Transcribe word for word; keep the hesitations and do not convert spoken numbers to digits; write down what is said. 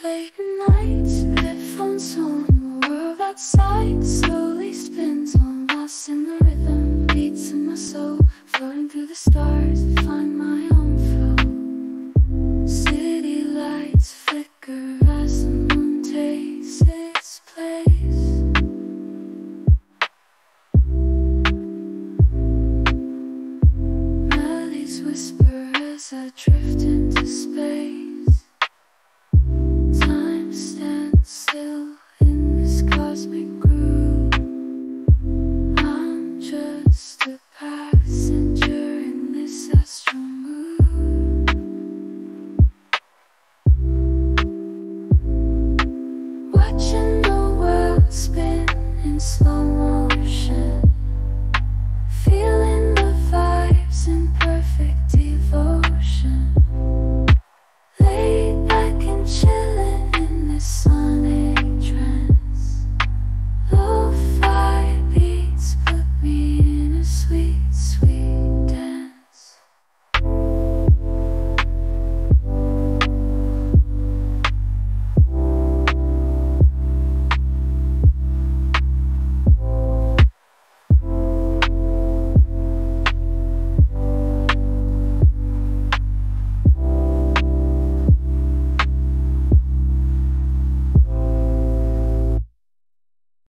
late nights, headphones on, the world outside slowly spins on, lost in the rhythm, beats in my soul, floating through the stars to find my own flow. City lights flicker as the moon takes its place. Melodies whisper as I drift into space. Time stands still in this cosmic groove. I'm just a passenger in this astral mood. Watching the world spin in slow